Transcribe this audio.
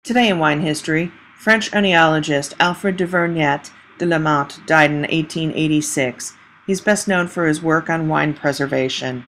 Today in wine history, French oenologist Alfred de Vergnet de la Motte died in 1886. He's best known for his work on wine preservation.